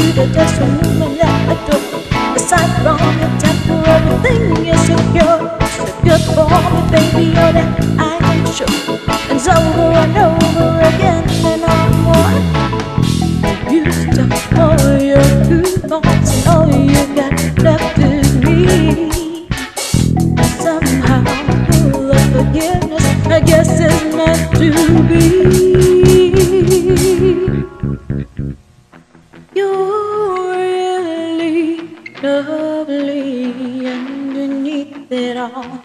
you're just a woman that adore. Aside from your temper, everything is secure. So good for me, baby, you're that I am sure. And it's over and over again and on more. You stop all your good thoughts and all you got left is me. Somehow full of forgiveness, I guess it's meant to be. You're really lovely underneath it all.